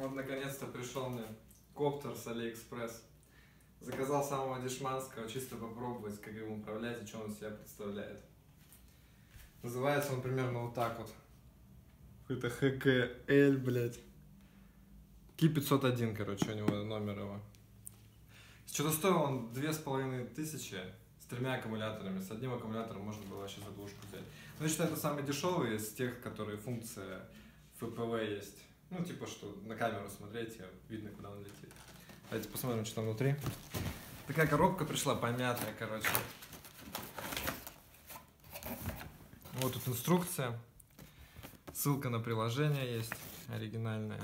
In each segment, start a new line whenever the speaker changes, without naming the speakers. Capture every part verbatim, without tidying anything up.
Вот наконец-то пришел мне коптер с Алиэкспресс. Заказал самого дешманского, чисто попробовать, как им управлять и что он из себя представляет. Называется он примерно вот так вот. Какой-то Х К Л, блядь. Ки пятьсот один, короче, у него номер его. Что-то стоил он две с половиной тысячи с тремя аккумуляторами. С одним аккумулятором можно было вообще заглушку взять. Но я считаю, это самый дешевый из тех, которые функция Эф Пэ Вэ есть. Ну, типа, что на камеру смотреть, видно, куда он летит. Давайте посмотрим, что там внутри. Такая коробка пришла, помятая, короче. Вот тут инструкция. Ссылка на приложение есть, оригинальная.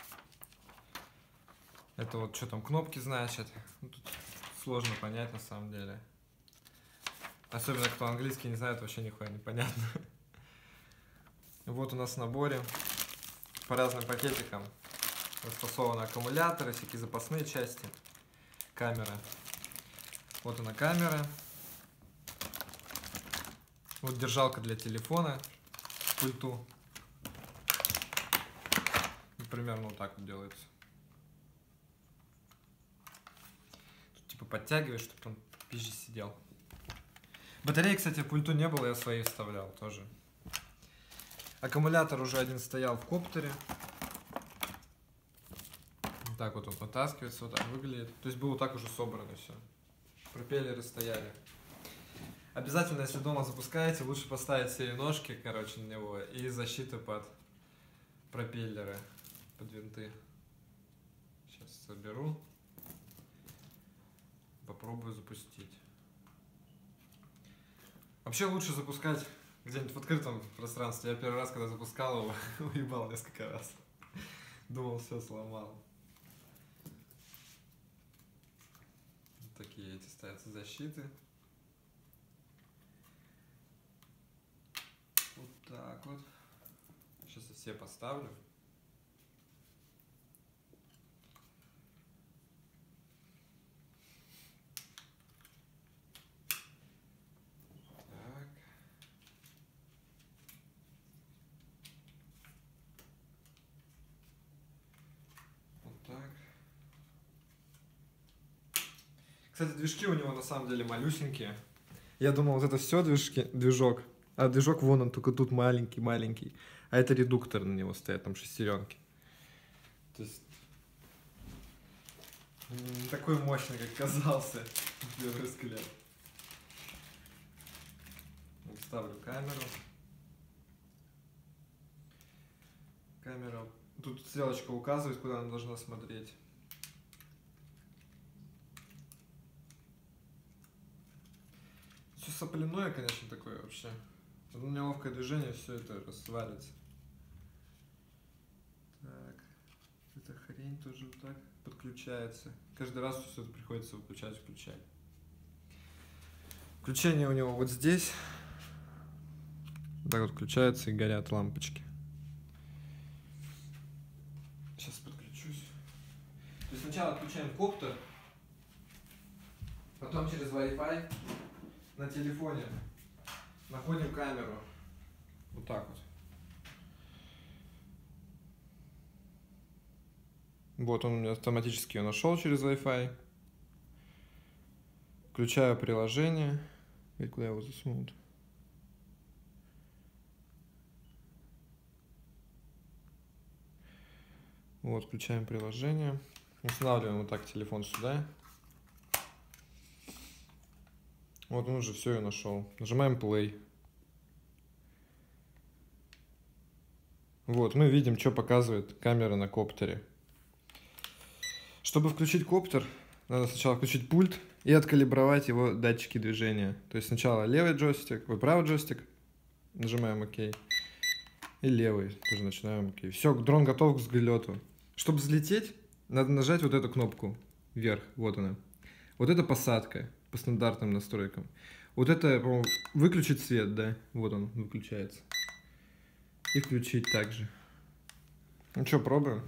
Это вот что там, кнопки значит. Тут сложно понять на самом деле. Особенно, кто английский не знает, вообще нихуя непонятно. Вот у нас в наборе по разным пакетикам расфасованы аккумуляторы, всякие запасные части, камера. Вот она камера. Вот держалка для телефона к пульту. Примерно вот так вот делается. Тут типа подтягиваешь, чтобы он пизже сидел. Батареи, кстати, в пульту не было, я свои вставлял тоже. Аккумулятор уже один стоял в коптере. Вот так вот он вытаскивается, вот так выглядит. То есть было вот так уже собрано все. Пропеллеры стояли. Обязательно, если дома запускаете, лучше поставить себе ножки, короче, на него и защиты под пропеллеры, под винты. Сейчас соберу. Попробую запустить. Вообще лучше запускать где-нибудь в открытом пространстве. Я первый раз, когда запускал его, уебал несколько раз. Думал, все сломал. Вот такие эти ставятся защиты. Вот так вот. Сейчас я все поставлю. Так. Вот так. Кстати, движки у него на самом деле малюсенькие. Я думал, вот это все движки, движок. А движок вон он, только тут маленький-маленький. А это редуктор на него стоят, там шестеренки. То есть не такой мощный, как казался в первый взгляд. Ставлю камеру. Камера. Тут стрелочка указывает, куда она должна смотреть. Все сопляное, конечно, такое вообще. Одно неловкое движение, все это развалится. Так. Эта хрень тоже вот так подключается. Каждый раз все это приходится выключать, включать. Включение у него вот здесь. Так вот включается и горят лампочки. Сейчас подключусь. То есть сначала отключаем коптер, потом через Wi-Fi на телефоне находим камеру. Вот так вот. Вот он у меня автоматически ее нашел через Wi-Fi. Включаю приложение. И куда его засунут? Вот, включаем приложение. Устанавливаем вот так телефон сюда. Вот он уже все и нашел. Нажимаем play. Вот, мы видим, что показывает камера на коптере. Чтобы включить коптер, надо сначала включить пульт и откалибровать его датчики движения. То есть сначала левый джойстик, правый джойстик. Нажимаем ОК. И левый тоже начинаем ОК. Все, дрон готов к взлету. Чтобы взлететь, надо нажать вот эту кнопку вверх. Вот она. Вот это посадка по стандартным настройкам. Вот это, по-моему, выключить свет, да? Вот он выключается. И включить также. Ну что, пробуем?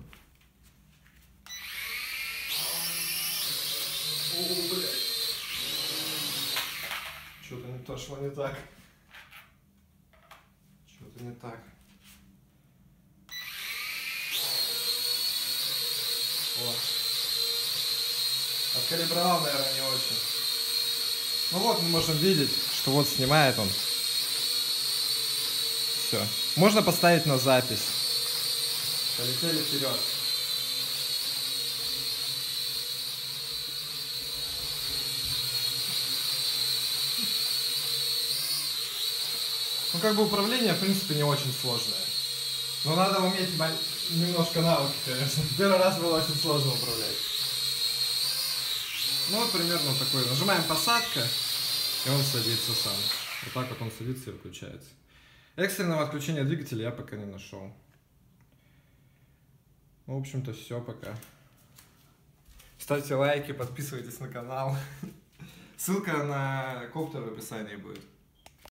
О, блядь. Что-то не то шло не так. Что-то не так. О. Откалибровал, наверное, не очень. Ну вот, мы можем видеть, что вот снимает он. Все. Можно поставить на запись. Полетели вперед. Ну, как бы управление, в принципе, не очень сложное. Но надо уметь немножко навыки, конечно. Первый раз было очень сложно управлять. Ну, вот примерно такой. Нажимаем посадка, и он садится сам. Вот так вот он садится и выключается. Экстренного отключения двигателя я пока не нашел. Ну, в общем-то, все пока. Ставьте лайки, подписывайтесь на канал. Ссылка на коптер в описании будет.